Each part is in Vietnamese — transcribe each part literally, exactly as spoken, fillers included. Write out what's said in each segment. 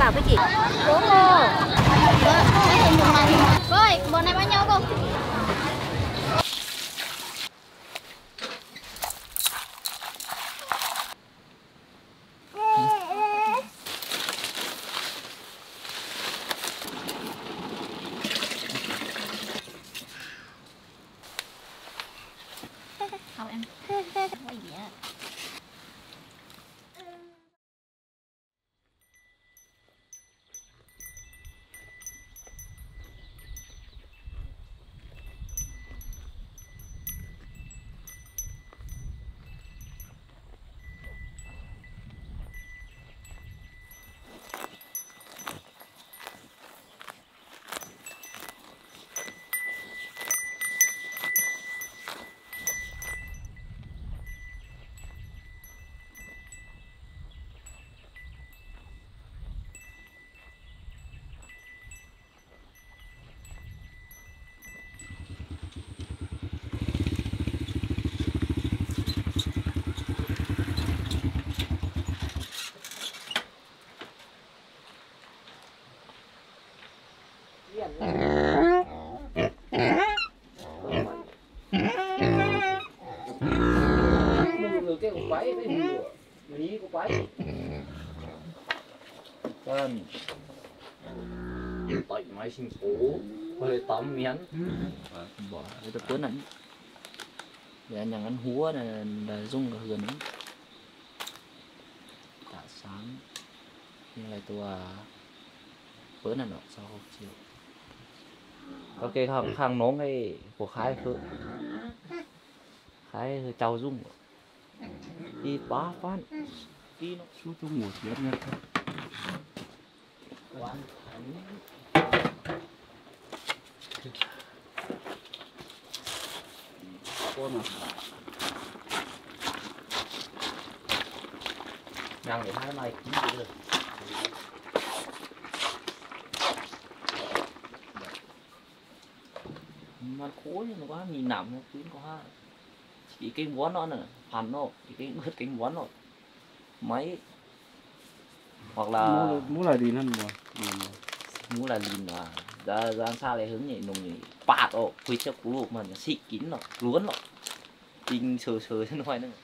bảo với chị. Cô cô. Cô ơi, bộ này bao nhiêu cô? Không em. Quay gì ạ? Cái cục bẫy cái hùa mí cục bẫy con tẩy máy sinh phố hơi tắm miếng bỏ cái tập tuấn này để anh ăn húa này là dùng cả hườn tạ sáng như là tôi bữa này nó sau chiều ok hàng hàng nón cái của khai khứ khai trâu dung đi bá phát đi nó số cho một tiếng nha quán con à nàng để hai mai chín được mà khối nhưng mà quá nhìn nằm nó chín quá chỉ cái vón nó nè hẳn nó chỉ cái hết cái vón nó máy hoặc là mua là gì hơn rồi mua là lìn là ra ra xa lại hướng nhảy nồng nhảy bạt ồ quy cho cú lụt mà xịt kín nó luốn nó tinh sờ sờ trên ngoài nữa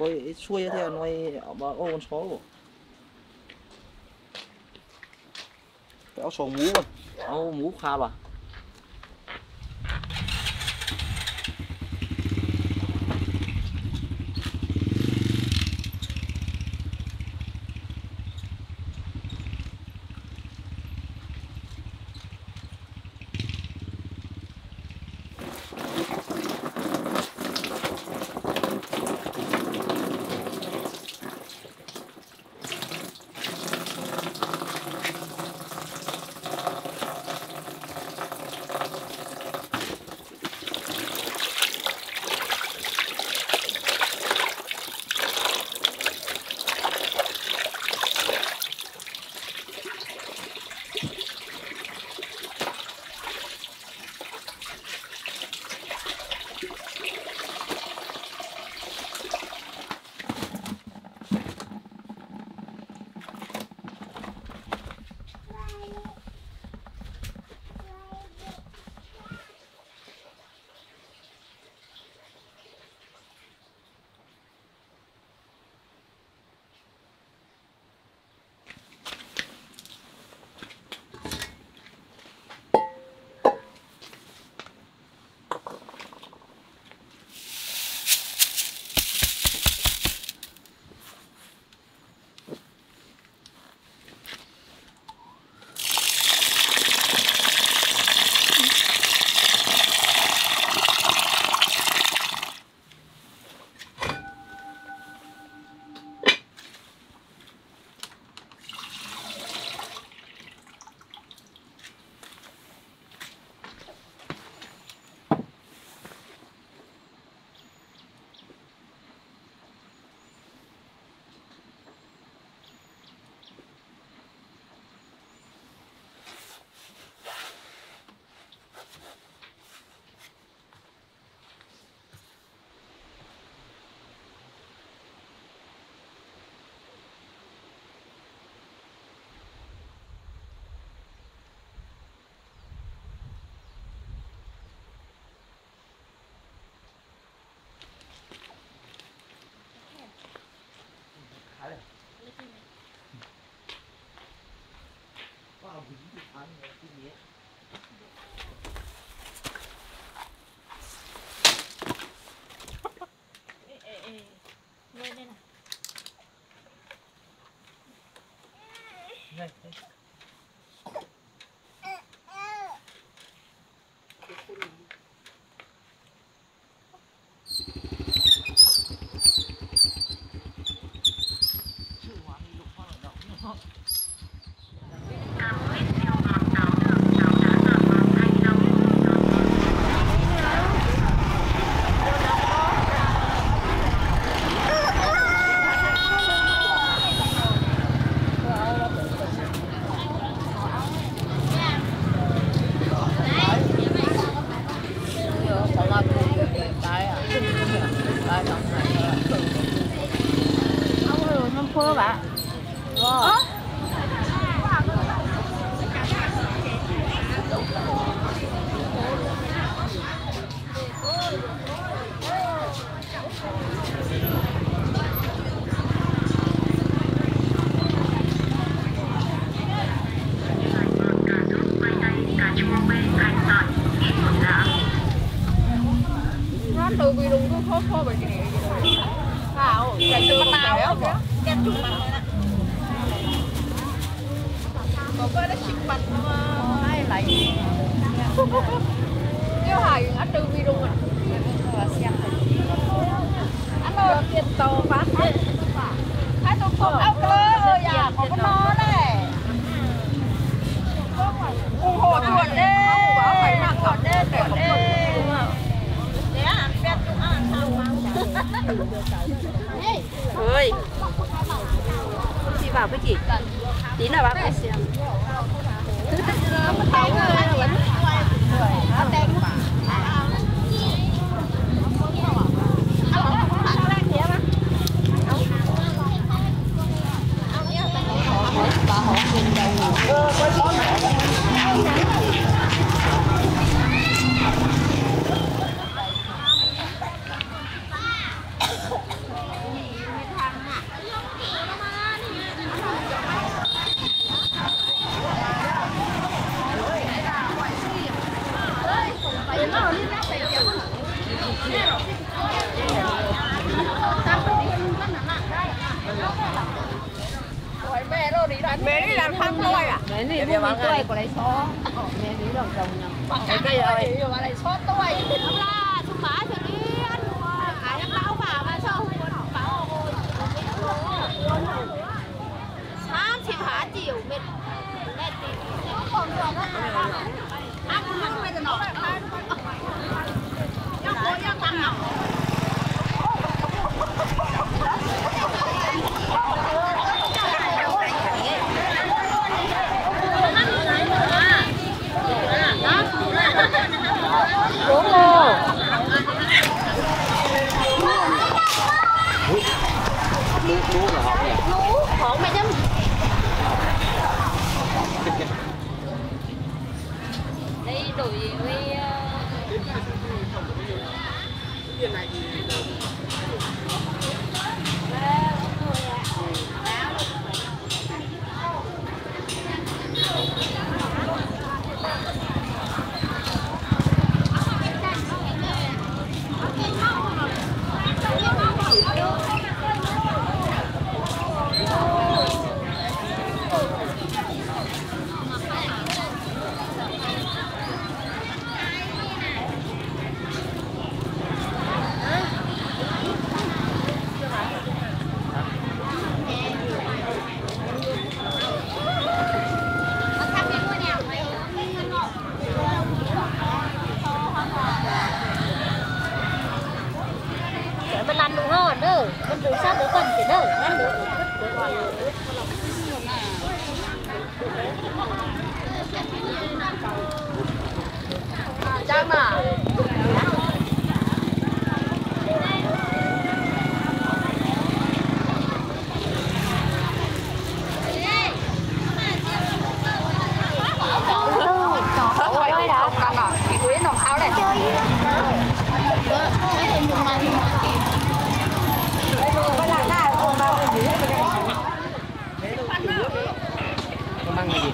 coi xuôi theo nói bà ô con số kéo sổ mũ rồi ô mũ pha bà đây, đây. Phơ bà. Wow. Nó từ vì đúng cứ khô khô bởi cái này. Wow, cái từ tao kìa. Cái chung mà thôi nè. Có cái đó xịt bạch mà hay lại. Cái hài anh từ vì đúng à. Anh ơi, tiền tàu phát đấy. Hai tàu không áo cơ dạ, có con nó này. Ủng hộ chuột đê. Phải mặc chuột đê, chuột đê. Ơi, chị bảo cái gì? Tí nào bác phải xem. mẹ đi làm thăm tôi à? Mẹ đi mua mì tươi của lấy xó. Mẹ đi đồng đồng nhau. Bằng cái cây rồi. Mà lại xót tôi. Không là chúng bá cho đi ăn. Ai ăn lão bà mà sao không có bảo ôi. Sáng thì hả chiều mệt. Mệt thì không còn còn đó. Ăn không bây giờ nó. Nó có ăn thằng nào. Đúng rồi. Lú lú là họ nhỉ? Lú, họ mày nhâm. Đây đổi với mình ăn đúng ngon đó, mình được sao được cần chỉ đó, ăn được được rồi. Chăm à. Mang gì?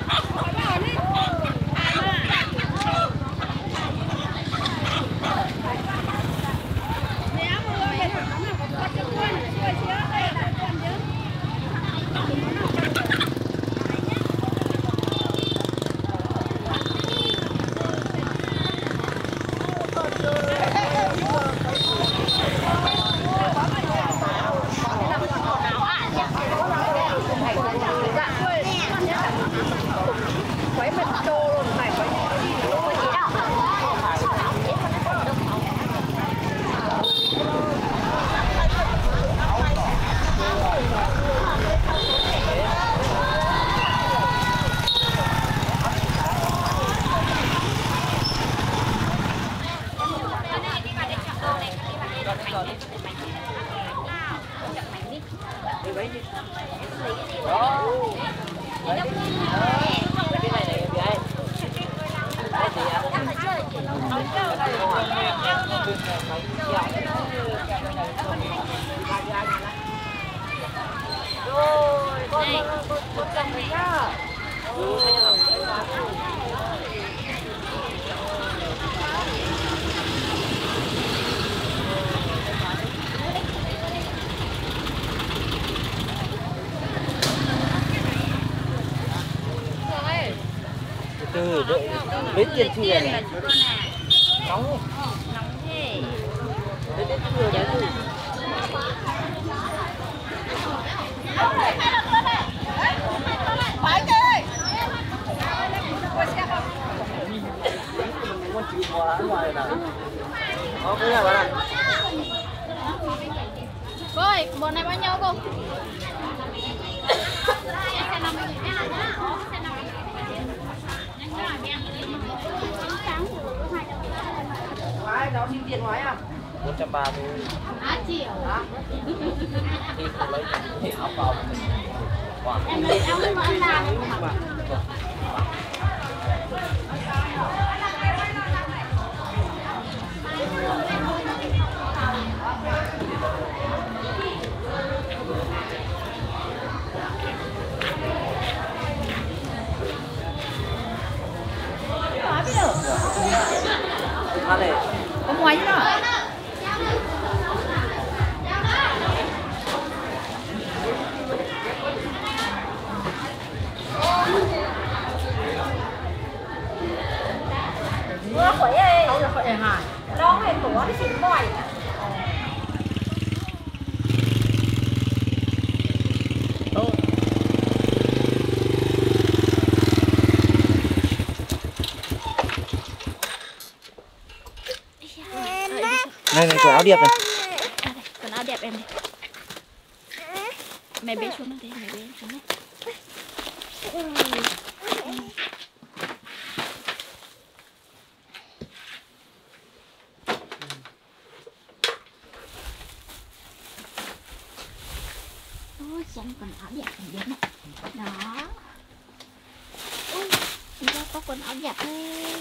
Rồi, con con con con cầm này nhá. Từ đến tiền thuyền này nóng Nóng thế. đến đến thuyền đấy thôi. Phải chơi. Con chịu quá ngoài này. Có cái này bạn ạ. Cô ơi, bộ này bao nhiêu cô? Phải, nó xin tiền ngoài à? một trăm ba mươi. Á triệu. Thì tôi lấy thì áo vào. Wow. Em lấy áo mà ăn làm. Ăn này. Có ngoài chứ nào? cái tổ nó xịn bòi này này quần áo đẹp này. Quần áo đẹp em này. Mày bế xuống đây, mày bế xuống đây. Ôi, xem quần áo đẹp thành đẹp này. Đó. Ôi, chúng ta có quần áo đẹp đây.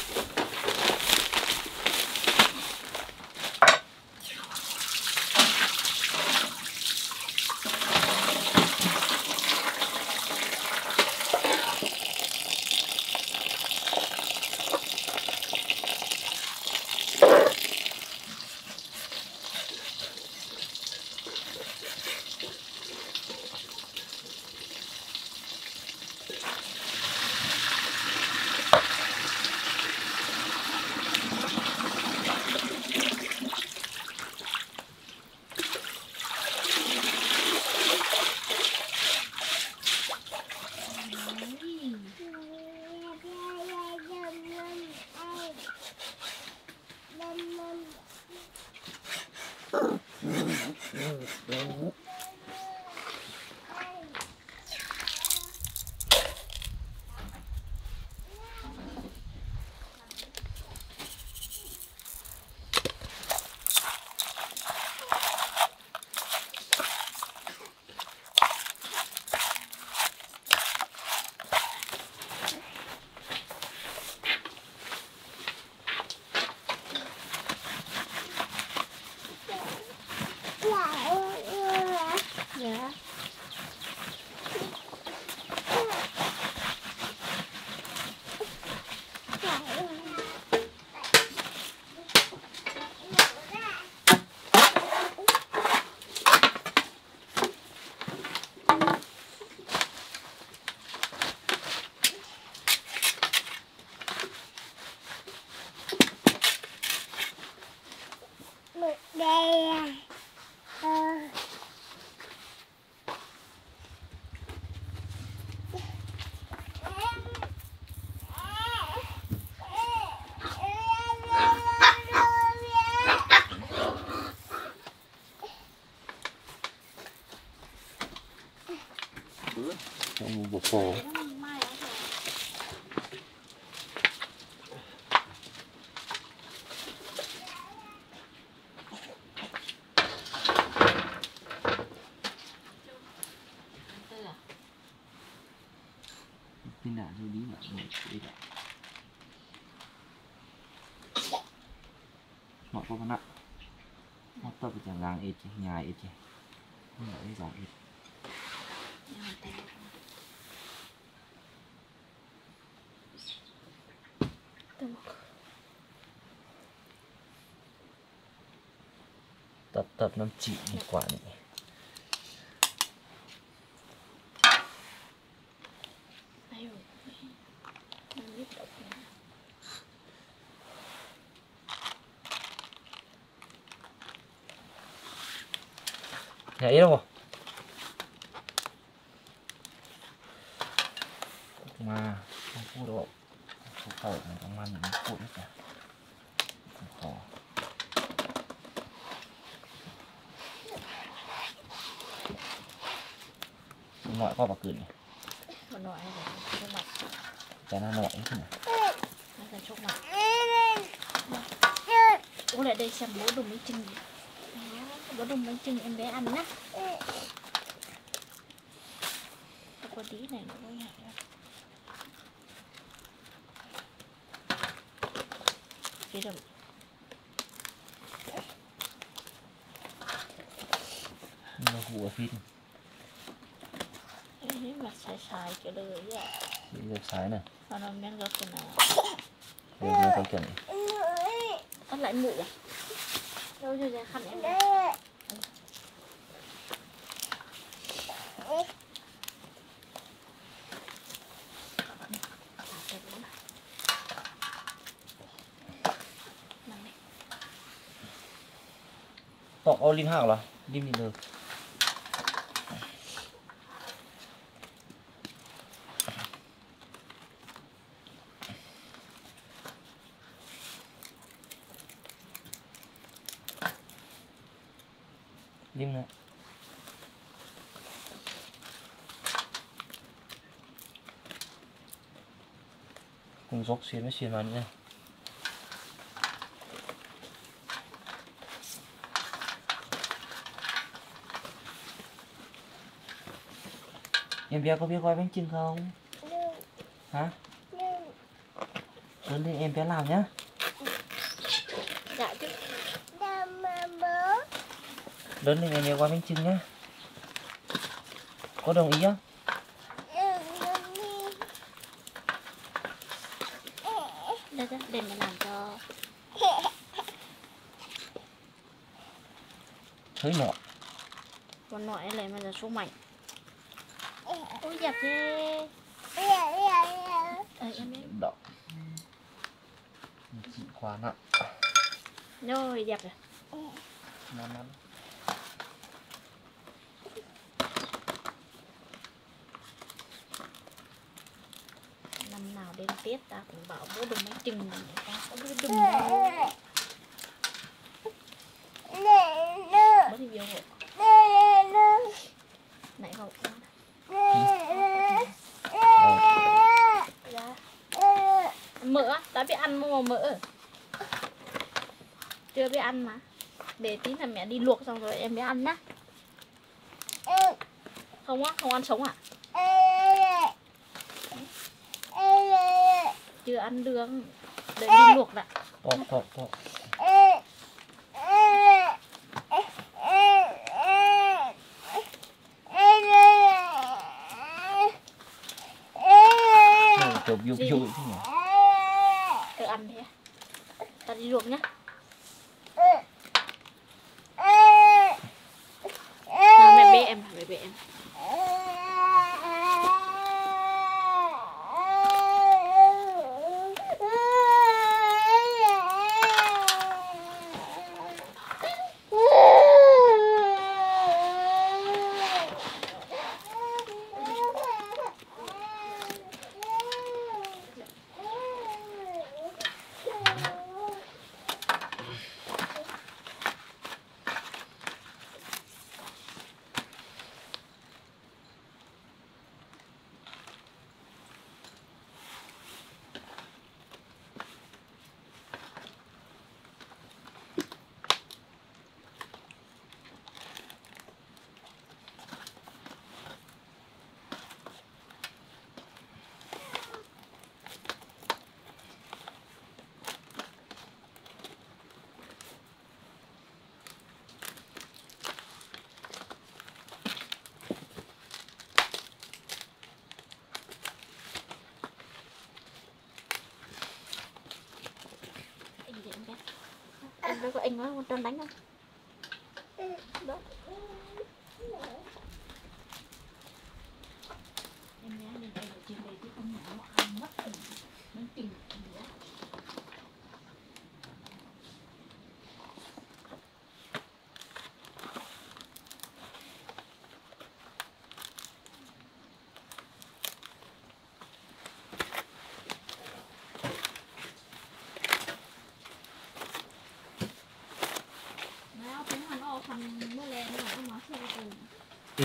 Dạ. Trong bộ phổ. Tin đã rồi đi mà ngồi đi đã. Mọi có bạn ạ. Nó tập ở chẳng làng ít chứ, nhà ít chứ. Nhưng mà đấy giảm ít. Tập tập năm chỉ một quả này. Nhà ít đâu mà không phụ độ phụ khẩu này trong ăn những phụ hết cả khó ngoại qua bạc cử này Nội này, chốt mặt. cái nó nội thế này. Nó là chốt mặt. Bố lại đây xem bố đùng bánh chưng gì. Bố đùng bánh chưng em bé ăn nhá. Có tí này nó có nhảy ra. Cái đầm. Nó hù ở phít Cái mặt xài xài cái lời vậy. đi được sái này Nó nó men gấp cái nào. đây là cái chuẩn này. Ăn lại mũi à? Đâu rồi ra khăn em đây. Họ ao lim hảo là lim gì được. Lim này. Cùng dốc xiên với xiên vào nữa. Em bé có biết gói bánh chưng không? Hả? Lớn lên em bé làm nhá. Dạ chứ. Lớn lên em bé gói bánh chưng nhá. Có đồng ý không? Đây đó, để mà làm cho Hơi nhỏ. con nội này mà là số mạnh. Ôi dẹp thế. Ờ, em biết. Đỏ. Chị khoan ạ. Rồi dẹp rồi. Ngon lắm. Năm nào đến Tết ta cũng bảo bố đừng bánh chừng này, ta có bố đừng đâu. Bố thì vô hộ. Nãy hộ. Dạ. Mỡ á, ta biết ăn mua mỡ. Chưa biết ăn mà. Để tí là mẹ đi luộc xong rồi em biết ăn nhá. Không á, không ăn sống à? Chưa ăn được. Để đi luộc đã. To to to. Chụp vô vô thế nhỉ? Tự ăn thế. Ta đi luộc nhá. Nào mẹ bê em, mẹ bê em. Em đâu có anh nói con tròn đánh không? Đó. Em nhá, lên đây ở trên đây cái con nhỏ nó ăn mất rồi. Nó tìm nữa. Ừ.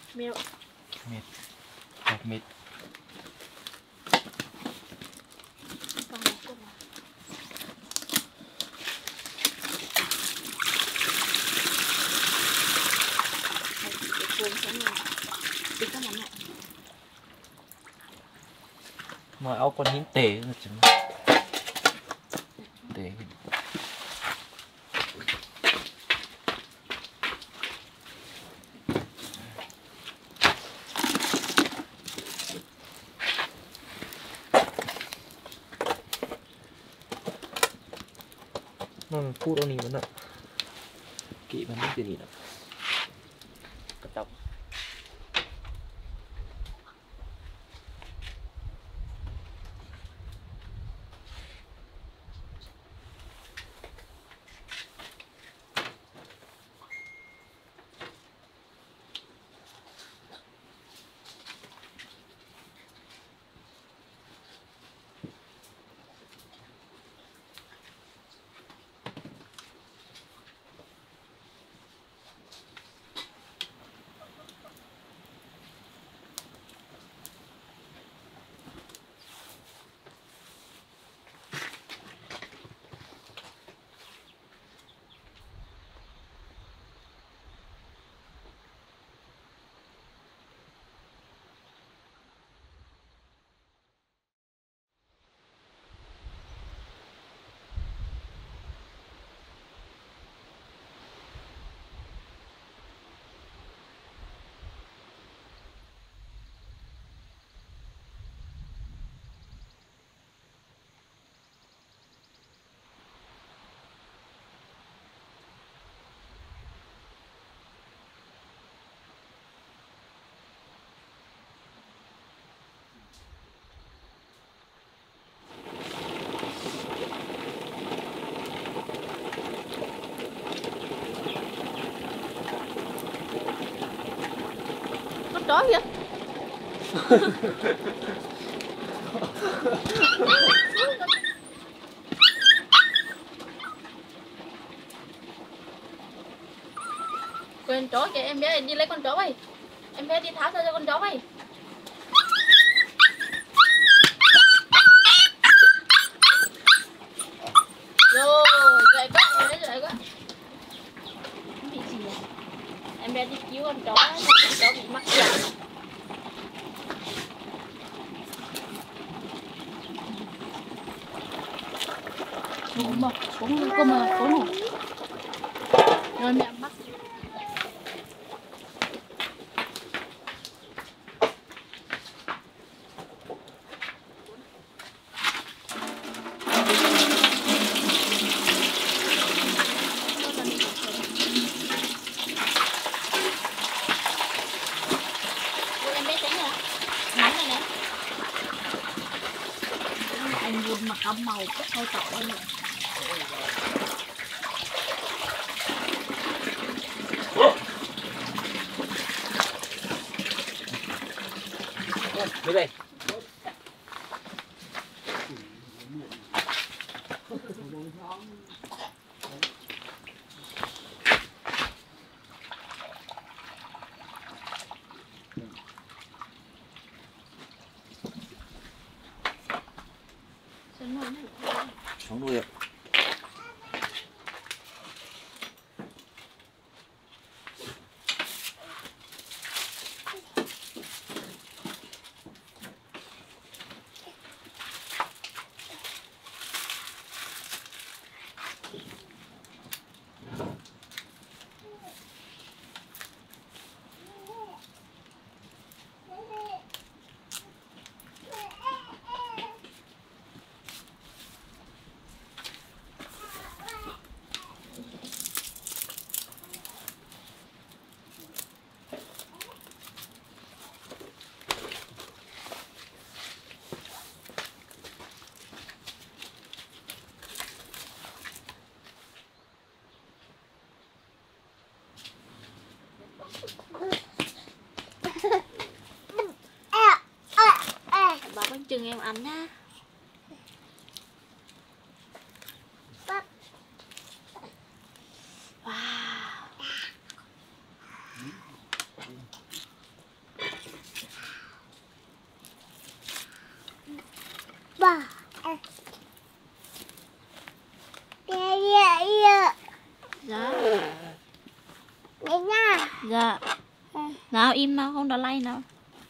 Mèo. Mệt. Thật mệt. Vâng, nói chung là thầy chỉ cái cuốn sẽ là tính các món này. Mà áo con hiến tệ rồi chứ. Tệ. Nó phút đâu nì vẫn ạ. Kỵ vẫn cái gì đó. Cắt tóc. Con chó kìa. Quên chó kìa, em bé đi lấy con chó vậy. Em bé đi tháo ra cho con chó vậy. Rồi, dậy quá, em bé dậy quá. Bị gì vậy? Em bé đi cứu con chó, con chó bị mắc kẹt. Xuống mà, xuống cơ mà, xuống rồi. Rồi mẹ bắt. Em bé tránh rồi. Nóng này nè. Anh buồn mà cắm màu rất hơi tỏ anh ạ. Đi đây. Xuống nuôi ạ. Bà bánh chừng em ăn nha. Wow. Dạ. Nào im nào, không đó lay nào.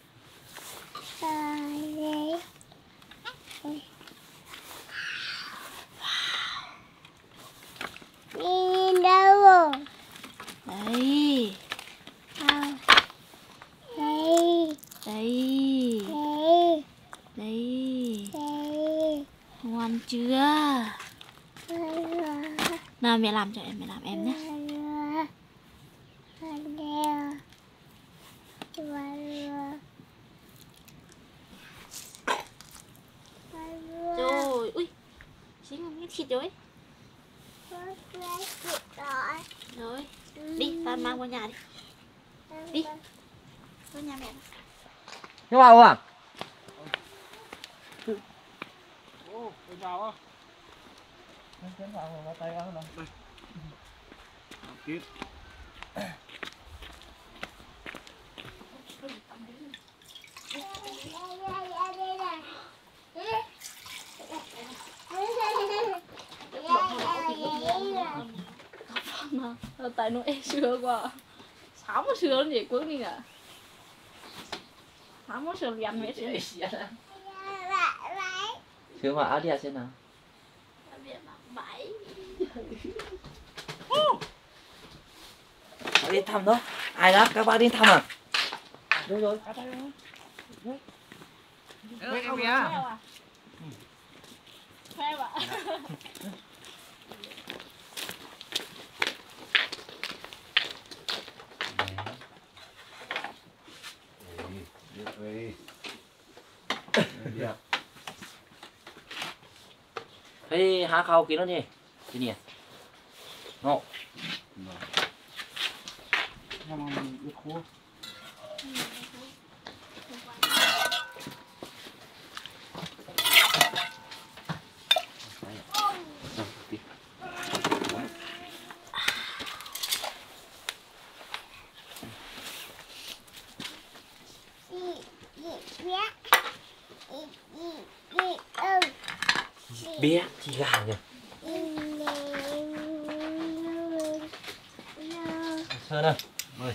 Đi đâu rồi? Đấy. Đây. Đấy. Đây. Đấy. Đây. Ngoan chưa? Nào mẹ làm cho em, mẹ làm em nhé. Rồi, ui. Xin không miếng thịt rồi. Rồi, đi, ta mang vào nhà đi. Đi. Vào nhà mẹ. Nhưng mà không à? Ô, cái vào á. Cái vào vào tay ăn nào. Đây. Tiếp. Tại nó ê sữa quá. Sáu một sữa gì quấn đi nè. Sáu một sữa liền mẹ sữa. Sướng mà áo đi xem nào. Bạn đi thăm đó. Ai đó? Các bạn đi thăm à? Đúng rồi. Đấy em kìa. Theo ạ. Thế há khâu kỹ nó đi. Cái gì? Ngộ. Em ăn được khô. Bé chị gà kìa. Sơn ơi. Mời.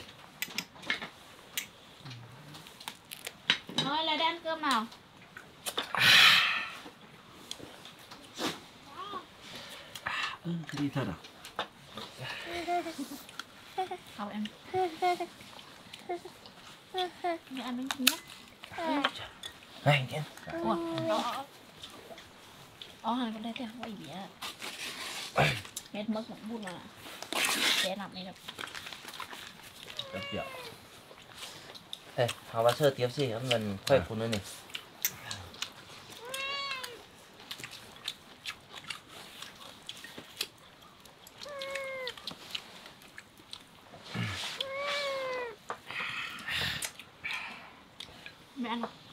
Thôi là đi ăn cơm nào. Ừ, đi thật à? Học em. Đi ăn bánh trứng nhé. Này nhé. Ủa, đó. Ó hàng con đây thì không có gì á. Hết mất một bút mà. Sẽ làm này được. Cảm kiểu. Đây, họ bắt sơ tiếp gì, ông gần khoe phụ nữ này. Mẹ ăn không?